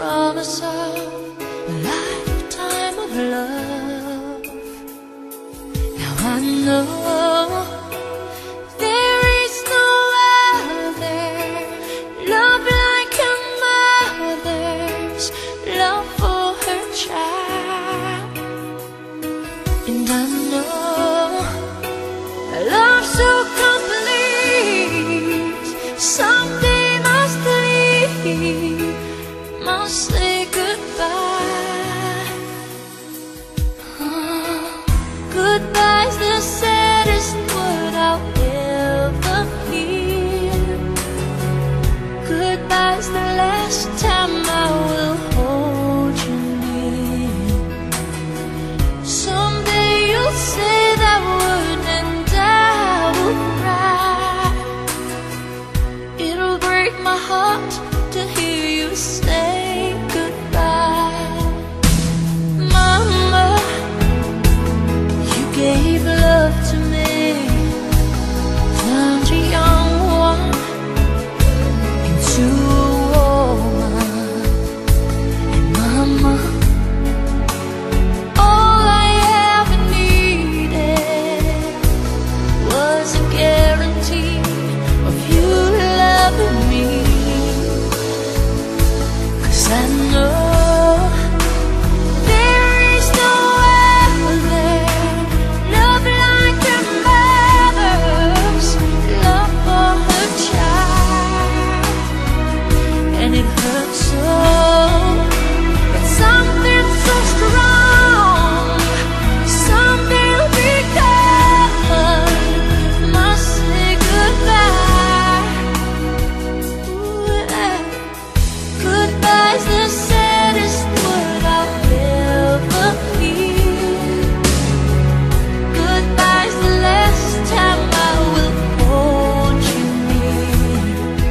promise of a lifetime of love. Now I know there is no other love like a mother's love for her child. And I know a love so complete someday must leave, must say goodbye. Goodbye's the saddest word I'll ever hear. Goodbye's the last time I will hold you near. Someday you'll say that word and I will cry. It'll break my heart to hear you say goodbye. Mama, you gave love to me, turned a young one into a woman. And Mama, all I ever needed was a guarantee of you loving me. 'Cause I know there is no other love like a mother's love for her child. And it hurts so, but something so strong someday will be gone, must say goodbye. Ooh, yeah. Goodbye's the saddest word I'll ever hear. Goodbye's the last time I will hold you near.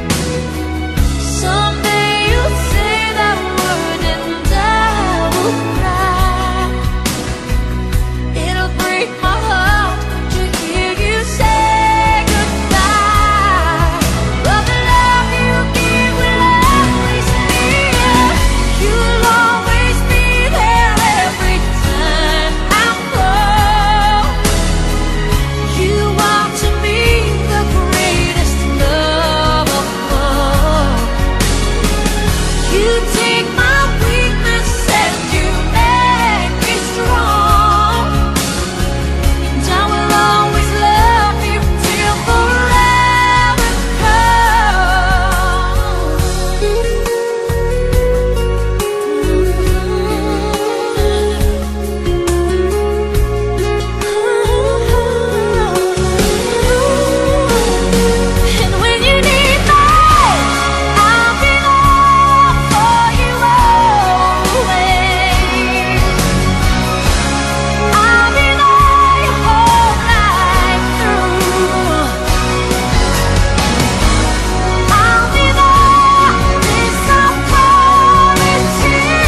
Someday you'll say that word and I will cry. It'll break my heart to hear you say goodbye. But the love you give will always be here. You'll always be there every time I fall. You are to me the greatest love of all. You take my weakness and you make me strong. And I will always love you till forever And when you need me, I'll be there for you always. I'll be there your whole life through. I'll be there, this I promise you.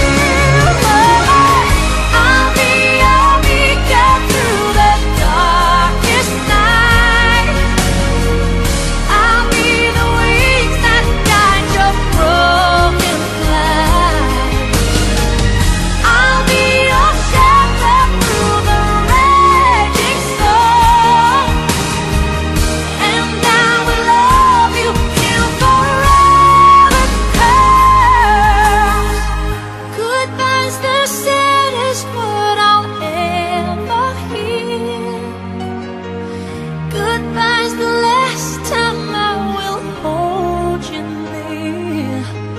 I'll be your beacon through the darkest night. I'll be the wings that guide your broken flight. I'll be your shelter through the raging storm. And I will love you till forever comes. Goodbye's the saddest word I'll ever hear. Goodbye's the last time I will hold you near.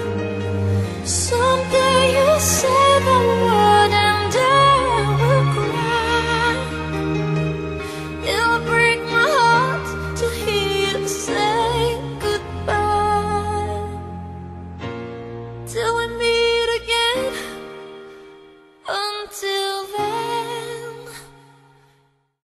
Someday you'll say the word and I will cry. It'll break my heart to hear you say goodbye. Till we meet again, until